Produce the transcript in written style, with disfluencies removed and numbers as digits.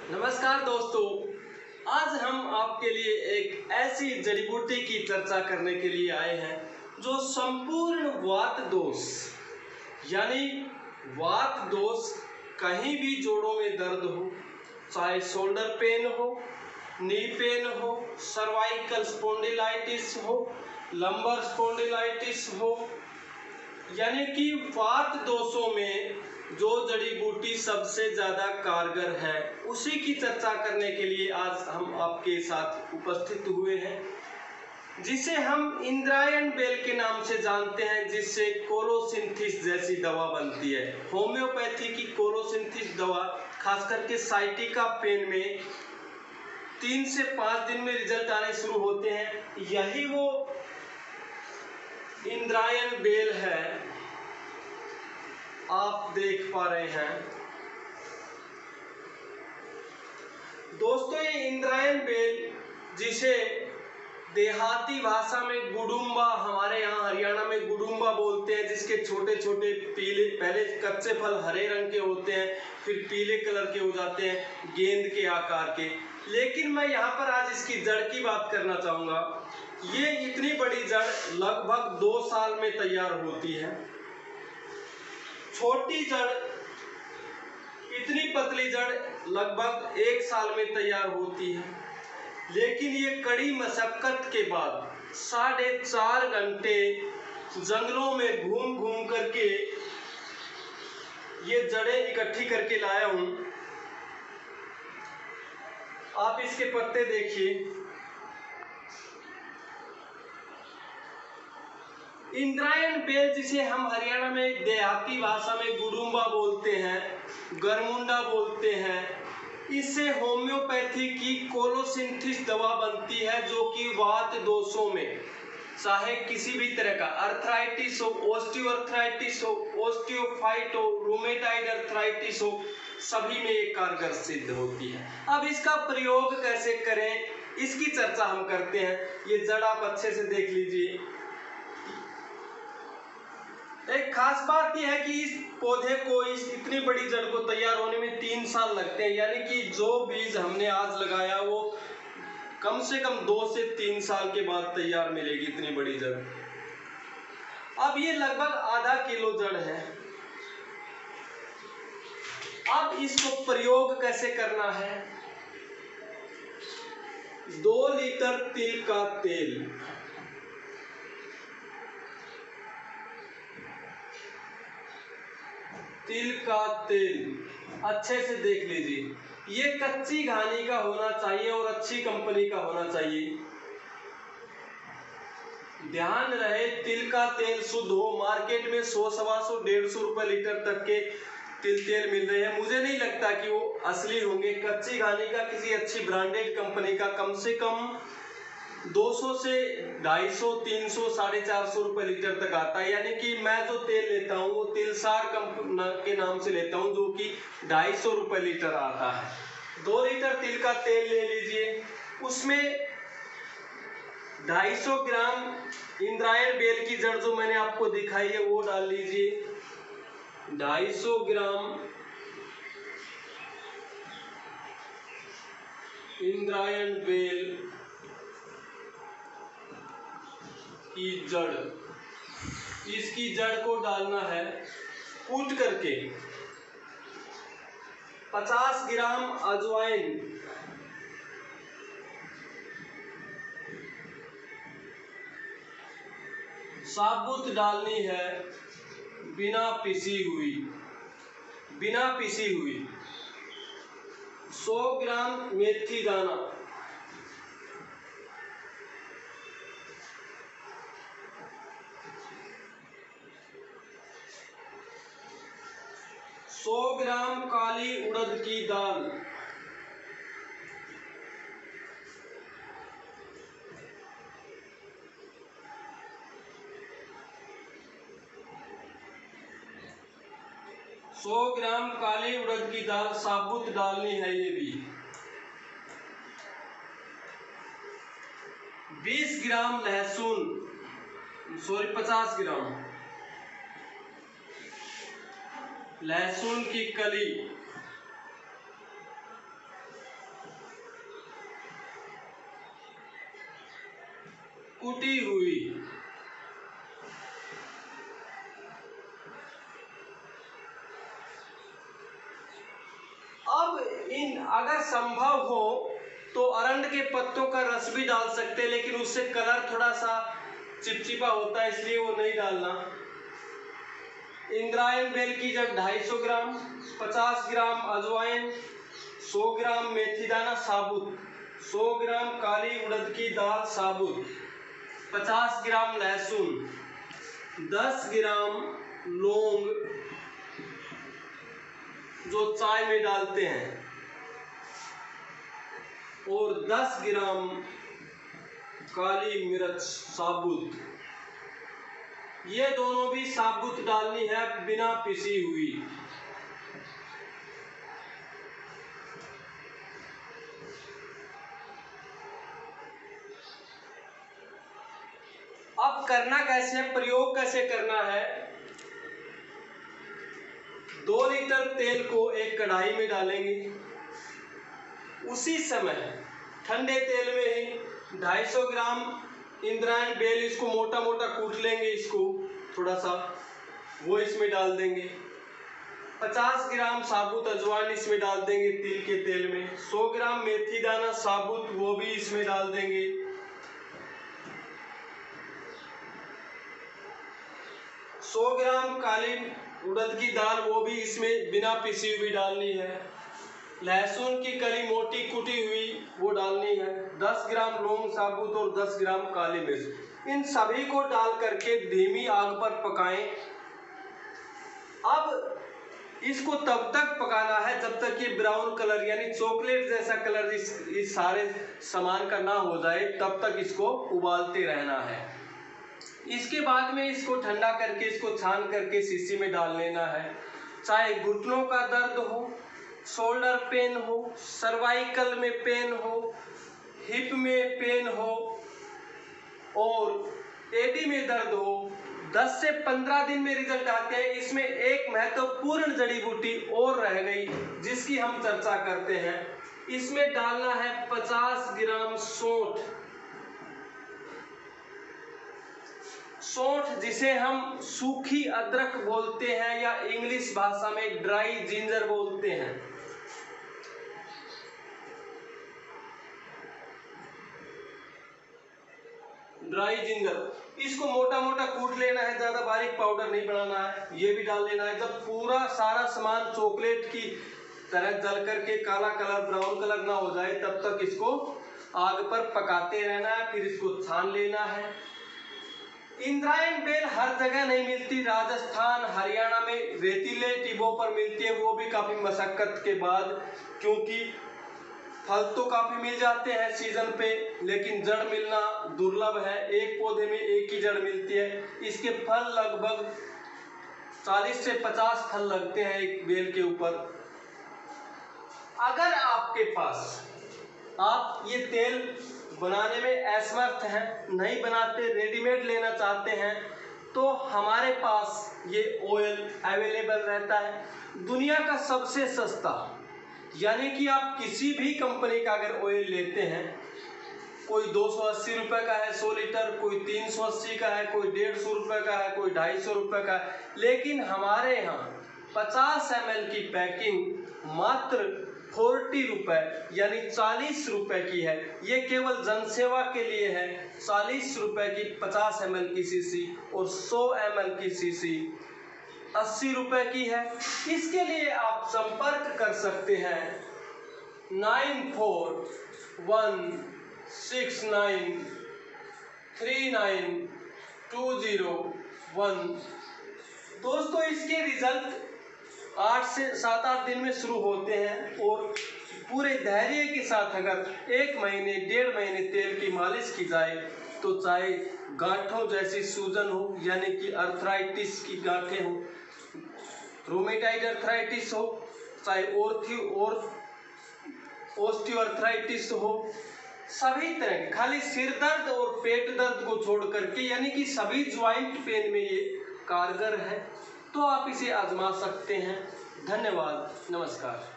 नमस्कार दोस्तों, आज हम आपके लिए एक ऐसी जड़ी बूटी की चर्चा करने के लिए आए हैं जो संपूर्ण वात दोष यानी वात दोष, कहीं भी जोड़ों में दर्द हो, चाहे शोल्डर पेन हो, नी पेन हो, सर्वाइकल स्पॉन्डिलाइटिस हो, लंबर स्पॉन्डिलाइटिस हो, यानी कि वात दोषों में जो जड़ी बूटी सबसे ज्यादा कारगर है उसी की चर्चा करने के लिए आज हम आपके साथ उपस्थित हुए हैं, जिसे हम इंद्रायण बेल के नाम से जानते हैं, जिससे कोलोसिंथिस जैसी दवा बनती है। होम्योपैथी की कोलोसिंथिस दवा खास करके साइटिका पेन में 3 से 5 दिन में रिजल्ट आने शुरू होते हैं। यही वो इंद्रायण बेल है, आप देख पा रहे हैं दोस्तों। ये इंद्रायण बेल, जिसे देहाती भाषा में गुडुम्बा, हमारे यहाँ हरियाणा में गुडुम्बा बोलते हैं, जिसके छोटे छोटे पीले, पहले कच्चे फल हरे रंग के होते हैं, फिर पीले कलर के हो जाते हैं, गेंद के आकार के। लेकिन मैं यहाँ पर आज इसकी जड़ की बात करना चाहूँगा। ये इतनी बड़ी जड़ लगभग 2 साल में तैयार होती है। छोटी जड़, इतनी पतली जड़ लगभग 1 साल में तैयार होती है। लेकिन ये कड़ी मशक्कत के बाद 4.5 घंटे जंगलों में घूम घूम करके ये जड़ें इकट्ठी करके लाया हूं। आप इसके पत्ते देखिए। इंद्रायण बेल, जिसे हम हरियाणा में देहाती भाषा में गुडुम्बा बोलते हैं, गरमुंडा बोलते हैं, इससे होम्योपैथी की कोलोसिंथिस दवा बनती है, जो कि वात दोषों में, चाहे किसी भी तरह का अर्थराइटिस हो, ऑस्टियोआर्थराइटिस हो, ऑस्टियोफाइट हो, रूमेटाइड अर्थराइटिस हो, सभी में ये कारगर सिद्ध होती है। अब इसका प्रयोग कैसे करें, इसकी चर्चा हम करते हैं। ये जड़ आप अच्छे से देख लीजिए। एक खास बात यह है कि इस पौधे को, इस इतनी बड़ी जड़ को तैयार होने में 3 साल लगते हैं, यानी कि जो बीज हमने आज लगाया वो कम से कम 2 से 3 साल के बाद तैयार मिलेगी, इतनी बड़ी जड़। अब ये लगभग आधा किलो जड़ है। अब इसको प्रयोग कैसे करना है? 2 लीटर तिल का तेल, तिल का तेल अच्छे से देख लीजिए। ये कच्ची घानी का होना चाहिए और अच्छी कंपनी का होना चाहिए। ध्यान रहे, तिल का तेल शुद्ध हो। मार्केट में 100, 125, 150 रुपए लीटर तक के तिल तेल मिल रहे हैं। मुझे नहीं लगता कि वो असली होंगे। कच्ची घानी का, किसी अच्छी ब्रांडेड कंपनी का कम से कम 200 से 250, 300, 450 रुपए लीटर तक आता है। यानी कि मैं जो तेल लेता हूँ वो तिलसार कंपनी के नाम से लेता हूँ, जो कि 250 रुपए लीटर आता है। 2 लीटर तिल का तेल ले लीजिए, उसमें 250 ग्राम इंद्रायण बेल की जड़ जो मैंने आपको दिखाई है वो डाल लीजिए। 250 ग्राम इंद्रायण बेल की जड़, इसकी जड़ को डालना है कूट करके। 50 ग्राम अजवाइन, साबुत डालनी है, बिना पिसी हुई, बिना पिसी हुई। 100 ग्राम मेथी दाना, 100 ग्राम काली उड़द की दाल, 100 ग्राम काली उड़द की दाल साबुत डालनी है। ये भी 20 ग्राम लहसुन, 50 ग्राम लहसुन की कली, कुटी हुई। अब अगर संभव हो तो अरंड के पत्तों का रस भी डाल सकते हैं, लेकिन उससे कलर थोड़ा सा चिपचिपा होता है, इसलिए वो नहीं डालना। इंद्रायण बेल की जड़ 250 ग्राम, 50 ग्राम अजवाइन, 100 ग्राम मेथी दाना साबुत, 100 ग्राम काली उड़द की दाल साबुत, 50 ग्राम लहसुन, 10 ग्राम लौंग जो चाय में डालते हैं, और 10 ग्राम काली मिर्च साबुत। ये दोनों भी साबुत डालनी है, बिना पिसी हुई। अब करना कैसे है, प्रयोग कैसे करना है। 2 लीटर तेल को एक कढ़ाई में डालेंगे। उसी समय ठंडे तेल में ही 250 ग्राम इंद्रायण बेल, इसको मोटा मोटा कूट लेंगे, इसको थोड़ा सा वो इसमें डाल देंगे। 50 ग्राम साबुत अजवाइन इसमें डाल देंगे तिल के तेल में। 100 ग्राम मेथी दाना साबुत वो भी इसमें डाल देंगे। 100 ग्राम काली उड़द की दाल वो भी इसमें बिना पिसी हुई डालनी है। लहसुन की कली मोटी कुटी हुई वो डालनी है। 10 ग्राम लौंग साबुत और 10 ग्राम काली मिर्च, इन सभी को डाल करके धीमी आग पर पकाएं। अब इसको तब तक पकाना है जब तक ये ब्राउन कलर यानी चॉकलेट जैसा कलर इस सारे सामान का ना हो जाए, तब तक इसको उबालते रहना है। इसके बाद में इसको ठंडा करके, इसको छान करके शीशी में डाल लेना है। चाहे घुटनों का दर्द हो, शोल्डर पेन हो, सर्वाइकल में पेन हो, हिप में पेन हो और एडी में दर्द हो, 10 से 15 दिन में रिजल्ट आते हैं। इसमें एक महत्वपूर्ण जड़ी बूटी और रह गई जिसकी हम चर्चा करते हैं। इसमें डालना है 50 ग्राम सौंठ। सौंठ जिसे हम सूखी अदरक बोलते हैं या इंग्लिश भाषा में ड्राई जिंजर बोलते हैं। ड्राई जिंजर, इसको मोटा मोटा कूट लेना है, ज्यादा बारीक पाउडर नहीं बनाना है। ये भी डाल लेना है। जब पूरा सारा सामान चॉकलेट की तरह जल करके काला कलर, ब्राउन कलर ना हो जाए, तब तक इसको आग पर पकाते रहना है। फिर इसको छान लेना है। इंद्रायण बेल हर जगह नहीं मिलती। राजस्थान, हरियाणा में रेतीले टिब्बों पर मिलती है, वो भी काफी मशक्कत के बाद, क्योंकि फल तो काफी मिल जाते हैं सीजन पे, लेकिन जड़ मिलना दुर्लभ है। एक पौधे में एक ही जड़ मिलती है। इसके फल लगभग 40 से 50 फल लगते हैं एक बेल के ऊपर। अगर आपके पास आप ये तेल बनाने में असमर्थ हैं, नहीं बनाते, रेडीमेड लेना चाहते हैं, तो हमारे पास ये ऑयल अवेलेबल रहता है। दुनिया का सबसे सस्ता, यानी कि आप किसी भी कंपनी का अगर ऑयल लेते हैं, कोई 280 रुपए का है 100 लीटर, कोई 380 का है, कोई 150 रुपए का है, कोई 250 रुपए का है, लेकिन हमारे यहाँ 50 ml की पैकिंग मात्र 40 रुपए यानी 40 रुपए की है। ये केवल जनसेवा के लिए है। 40 रुपए की 50 ml की शीशी और 100 ml की शीशी 80 रुपए की है। इसके लिए आप संपर्क कर सकते हैं 9416939201। दोस्तों, इसके रिजल्ट 8 से 7-8 दिन में शुरू होते हैं और पूरे धैर्य के साथ अगर 1 महीने 1.5 महीने तेल की मालिश की जाए तो चाहे गांठों जैसी सूजन हो, यानी कि अर्थराइटिस की गांठें हो, रोमेटाइड अर्थराइटिस हो, चाहे ऑस्टियोआर्थराइटिस हो, सभी तरह, खाली सिर दर्द और पेट दर्द को छोड़ करके, यानी कि सभी ज्वाइंट पेन में ये कारगर है। तो आप इसे आजमा सकते हैं। धन्यवाद, नमस्कार।